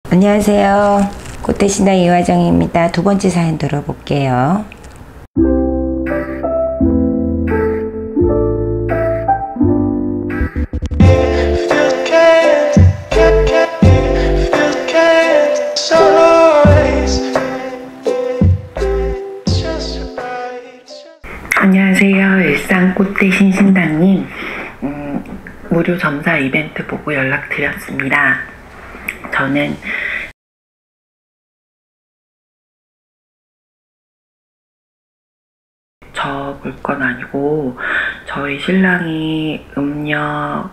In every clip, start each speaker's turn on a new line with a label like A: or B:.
A: 안녕하세요. 꽃대신당 이화정입니다. 두 번째 사연 들어볼게요.
B: 안녕하세요. 일산 꽃대신 신당님. 무료 점사 이벤트 보고 연락드렸습니다. 저는 볼 건 아니고 저희 신랑이 음력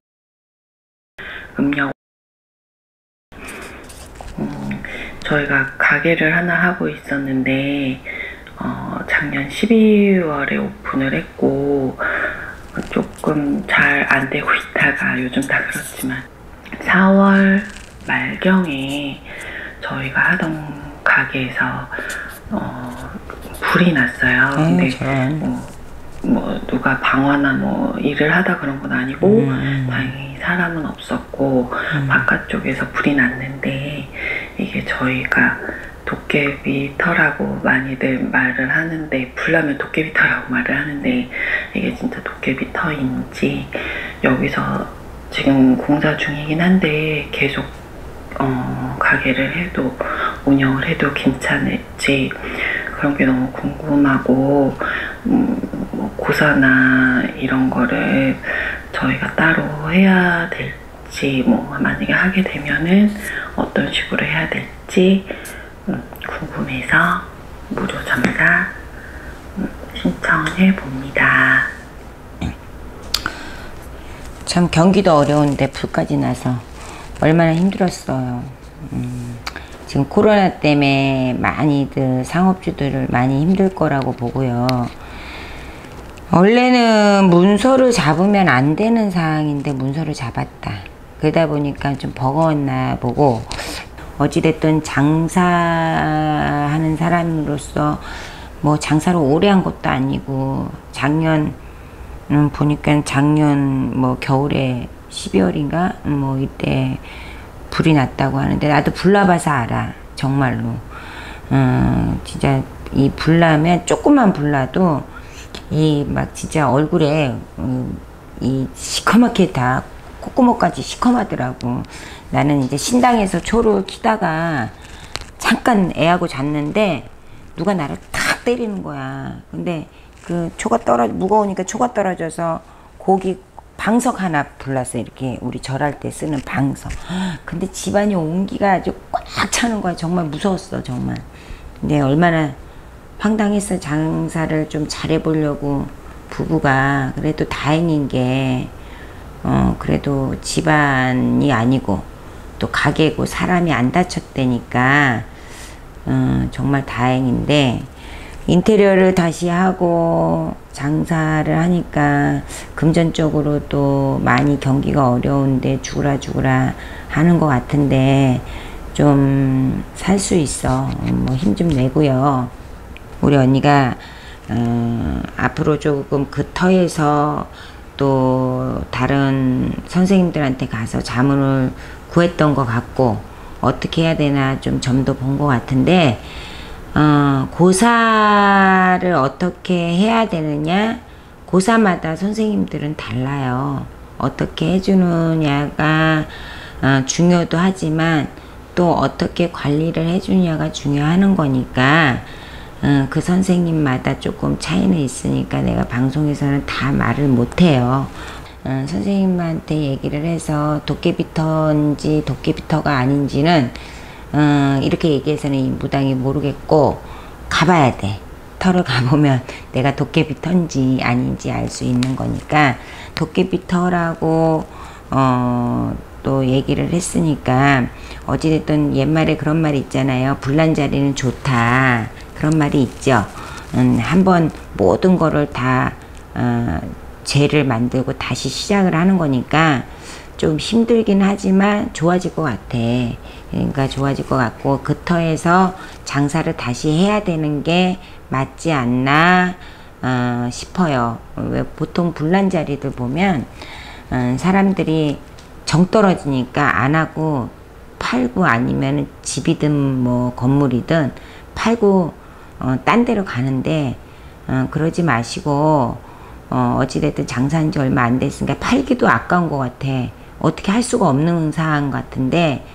B: 저희가 가게를 하나 하고 있었는데 작년 12월에 오픈을 했고 조금 잘 안 되고 있다가 요즘 다 그렇지만 4월 말경에 저희가 하던 가게에서 불이 났어요. 근데 뭐 누가 방화나 뭐 일을 하다 그런 건 아니고 다행히 사람은 없었고 바깥쪽에서 불이 났는데 이게 저희가 도깨비터라고 많이들 말을 하는데 불나면 도깨비터라고 말을 하는데 이게 진짜 도깨비터인지 여기서 지금 공사 중이긴 한데 계속 가게를 해도 운영을 해도 괜찮을지 그런 게 너무 궁금하고 뭐 고사나 이런 거를 저희가 따로 해야 될지 뭐 만약에 하게 되면은 어떤 식으로 해야 될지 궁금해서 무료 점사 신청해 봅니다.
A: 참 경기도 어려운데 불까지 나서 얼마나 힘들었어요. 지금 코로나 때문에 많이들 상업주들을 많이 힘들 거라고 보고요. 원래는 문서를 잡으면 안 되는 상황인데 문서를 잡았다. 그러다 보니까 좀 버거웠나 보고 어찌됐든 장사하는 사람으로서 뭐 장사를 오래 한 것도 아니고 작년 보니까 작년 뭐 겨울에 12월인가 뭐 이때 불이 났다고 하는데 나도 불 나봐서 알아. 정말로 진짜 이 불 나면 조금만 불 나도 이 막 진짜 얼굴에 이 시커멓게 다 콧구멍까지 시커하더라고. 나는 이제 신당에서 초를 키다가 잠깐 애하고 잤는데 누가 나를 탁 때리는 거야. 근데 그 초가 무거우니까 초가 떨어져서 고기 방석 하나 불났어. 이렇게 우리 절할 때 쓰는 방석. 근데 집안이 온기가 아주 꽉 차는 거야. 정말 무서웠어 정말. 근데 얼마나 황당했어. 장사를 좀 잘해보려고 부부가. 그래도 다행인 게 그래도 집안이 아니고 또 가게고 사람이 안 다쳤다니까 정말 다행인데 인테리어를 다시 하고 장사를 하니까 금전적으로 또 많이 경기가 어려운데 죽으라 하는 것 같은데 좀 살 수 있어. 뭐 힘 좀 내고요. 우리 언니가 앞으로 조금 그 터에서 또 다른 선생님들한테 가서 자문을 구했던 것 같고 어떻게 해야 되나 좀 점도 본 것 같은데 고사를 어떻게 해야 되느냐 고사마다 선생님들은 달라요. 어떻게 해주느냐가 중요도 하지만 또 어떻게 관리를 해주냐가 중요한 거니까 그 선생님마다 조금 차이는 있으니까 내가 방송에서는 다 말을 못해요. 선생님한테 얘기를 해서 도깨비터인지 도깨비터가 아닌지는 이렇게 얘기해서는 이 무당이 모르겠고 가봐야 돼. 터를 가보면 내가 도깨비터인지 아닌지 알 수 있는 거니까 도깨비터라고 또 얘기를 했으니까 어찌됐든 옛말에 그런 말이 있잖아요. 불난 자리는 좋다. 그런 말이 있죠. 한번 모든 거를 다 죄를 만들고 다시 시작을 하는 거니까 좀 힘들긴 하지만 좋아질 것 같아. 그러니까 좋아질 것 같고 그 터에서 장사를 다시 해야 되는 게 맞지 않나 싶어요. 왜 보통 불난 자리들 보면 사람들이 정 떨어지니까 안 하고 팔고 아니면 집이든 뭐 건물이든 팔고 딴 데로 가는데 그러지 마시고 어찌됐든 장사한 지 얼마 안 됐으니까 팔기도 아까운 것 같아. 어떻게 할 수가 없는 상황 같은데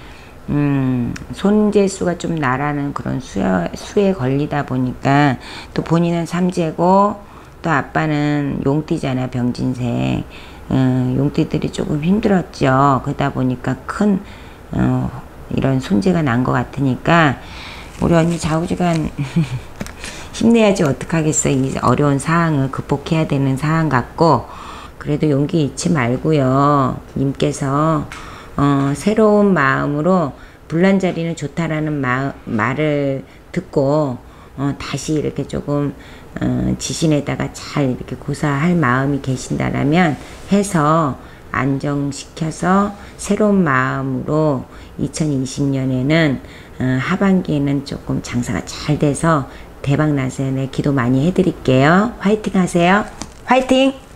A: 손재수가 좀 나라는 그런 수에 걸리다 보니까 또 본인은 삼재고 또 아빠는 용띠잖아, 병진생. 용띠들이 조금 힘들었죠. 그러다 보니까 큰 이런 손재가 난 것 같으니까 우리 언니 좌우지간 힘내야지 어떡하겠어. 이 어려운 상황을 극복해야 되는 상황 같고, 그래도 용기 잃지 말고요. 님께서 새로운 마음으로 불난자리는 좋다라는 말을 듣고 다시 이렇게 조금 지신에다가 잘 이렇게 고사할 마음이 계신다라면 해서 안정시켜서 새로운 마음으로 2020년에는 하반기에는 조금 장사가 잘 돼서 대박 나세요. 네, 기도 많이 해드릴게요. 화이팅 하세요. 화이팅!